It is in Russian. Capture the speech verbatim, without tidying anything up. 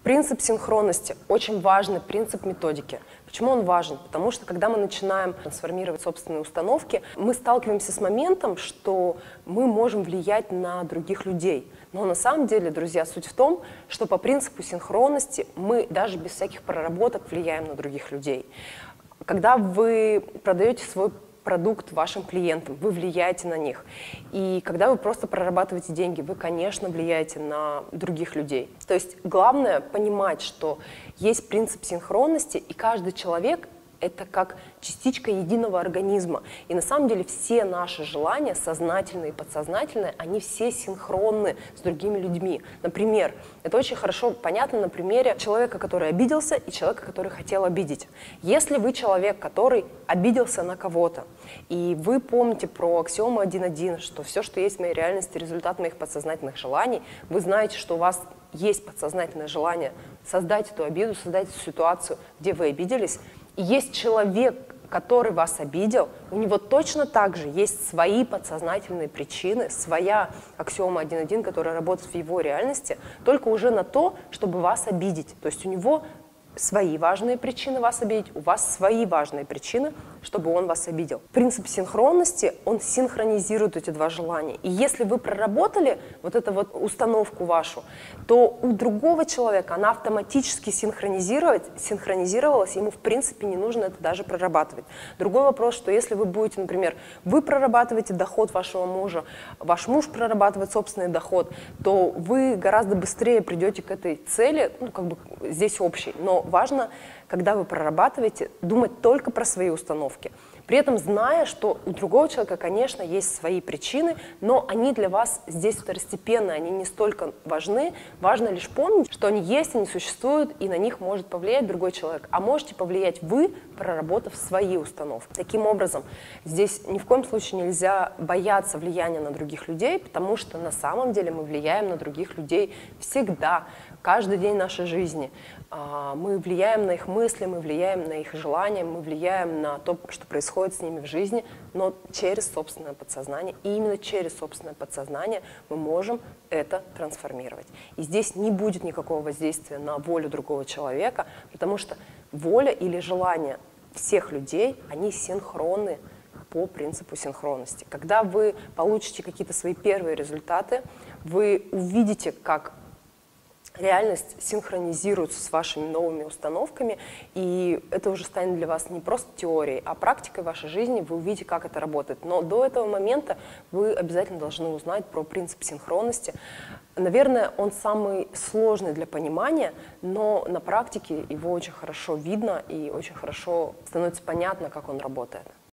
Принцип синхронности – очень важный принцип методики. Почему он важен? Потому что, когда мы начинаем трансформировать собственные установки, мы сталкиваемся с моментом, что мы можем влиять на других людей. Но на самом деле, друзья, суть в том, что по принципу синхронности мы даже без всяких проработок влияем на других людей. Когда вы продаете свой продукт вашим клиентам, вы влияете на них. И когда вы просто прорабатываете деньги, вы, конечно, влияете на других людей. То есть главное понимать, что есть принцип синхронности, и каждый человек — это как частичка единого организма. И на самом деле все наши желания, сознательные и подсознательные, они все синхронны с другими людьми. Например, это очень хорошо понятно на примере человека, который обиделся, и человека, который хотел обидеть. Если вы человек, который обиделся на кого-то, и вы помните про аксиому один один, что все, что есть в моей реальности, результат моих подсознательных желаний, вы знаете, что у вас есть подсознательное желание создать эту обиду, создать эту ситуацию, где вы обиделись, и есть человек, который вас обидел, у него точно так же есть свои подсознательные причины, своя аксиома один один, которая работает в его реальности, только уже на то, чтобы вас обидеть. То есть у него свои важные причины вас обидеть, у вас свои важные причины, чтобы он вас обидел. Принцип синхронности, он синхронизирует эти два желания. И если вы проработали вот эту вот установку вашу, то у другого человека она автоматически синхронизировать, синхронизировалась, ему в принципе не нужно это даже прорабатывать. Другой вопрос, что если вы будете, например, вы прорабатываете доход вашего мужа, ваш муж прорабатывает собственный доход, то вы гораздо быстрее придете к этой цели, ну как бы здесь общей, но важно, когда вы прорабатываете, думать только про свои установки. При этом зная, что у другого человека, конечно, есть свои причины, но они для вас здесь второстепенные, они не столько важны. Важно лишь помнить, что они есть, они существуют, и на них может повлиять другой человек. А можете повлиять вы, проработав свои установки. Таким образом, здесь ни в коем случае нельзя бояться влияния на других людей, потому что на самом деле мы влияем на других людей всегда, каждый день нашей жизни. Мы влияем на их мысли, мы влияем на их желания, мы влияем на то, что происходит с ними в жизни, но через собственное подсознание. И именно через собственное подсознание мы можем это трансформировать. И здесь не будет никакого воздействия на волю другого человека, потому что воля или желание всех людей, они синхронны по принципу синхронности. Когда вы получите какие-то свои первые результаты, вы увидите, как реальность синхронизируется с вашими новыми установками, и это уже станет для вас не просто теорией, а практикой вашей жизни, вы увидите, как это работает. Но до этого момента вы обязательно должны узнать про принцип синхронности. Наверное, он самый сложный для понимания, но на практике его очень хорошо видно и очень хорошо становится понятно, как он работает.